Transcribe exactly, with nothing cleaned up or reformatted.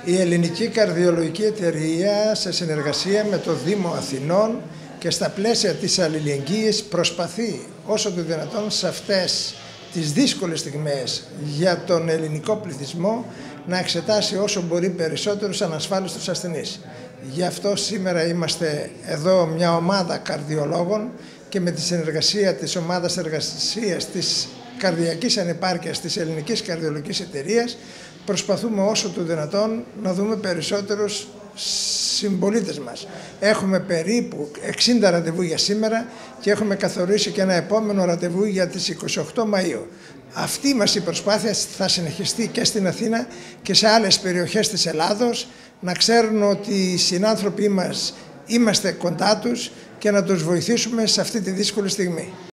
Η Ελληνική Καρδιολογική Εταιρεία, σε συνεργασία με το Δήμο Αθηνών και στα πλαίσια της αλληλεγγύης, προσπαθεί όσο το δυνατόν σε αυτές τις δύσκολες στιγμές για τον ελληνικό πληθυσμό να εξετάσει όσο μπορεί περισσότερους ανασφάλιστους ασθενείς. Γι' αυτό σήμερα είμαστε εδώ μια ομάδα καρδιολόγων και με τη συνεργασία της ομάδας εργασίας της καρδιακής ανεπάρκειας της Ελληνικής Καρδιολογικής Εταιρείας προσπαθούμε όσο το δυνατόν να δούμε περισσότερους συμπολίτες μας. Έχουμε περίπου εξήντα ραντεβού για σήμερα και έχουμε καθορίσει και ένα επόμενο ραντεβού για τις είκοσι οκτώ Μαΐου. Αυτή μας η προσπάθεια θα συνεχιστεί και στην Αθήνα και σε άλλες περιοχές της Ελλάδος, να ξέρουν ότι οι συνάνθρωποι μας είμαστε κοντά τους και να τους βοηθήσουμε σε αυτή τη δύσκολη στιγμή.